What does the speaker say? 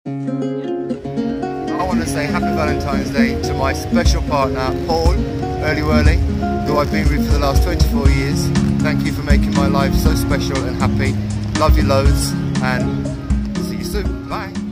I want to say happy Valentine's Day to my special partner, Paul, Early, who I've been with for the last 24 years. Thank you for making my life so special and happy. Love you loads and see you soon. Bye.